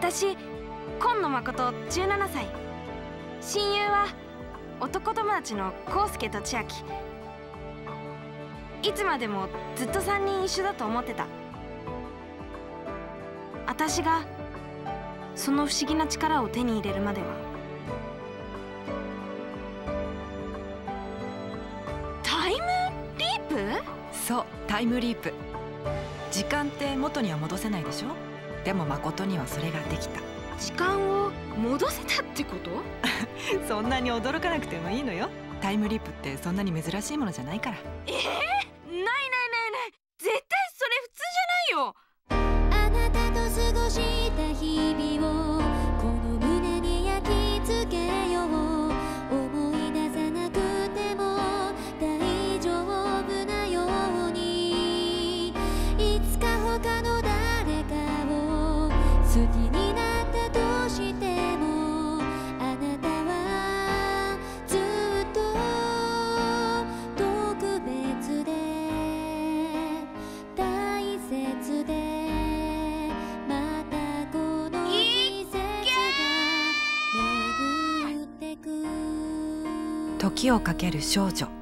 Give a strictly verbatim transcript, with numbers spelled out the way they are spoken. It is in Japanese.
私今野誠じゅうななさい。親友は男友達の康介と千秋。いつまでもずっとさんにん一緒だと思ってた。私がその不思議な力を手に入れるまでは。タイムリープ？ そう、タイムリープ。時間って元には戻せないでしょ。でも誠にはそれができた。 時間を戻せたってこと？ そんなに驚かなくてもいいのよ。タイムリープってそんなに珍しいものじゃないから。 えー、ないないないない、絶対それ普通じゃないよ。 あなたと過ごした日々をこの胸に焼き付けよう。思い出さなくても大丈夫なように。いつか他の誰かを好きになったとしても、あなたはずっと特別で大切で、またこの季節が巡ってく。 時をかける少女。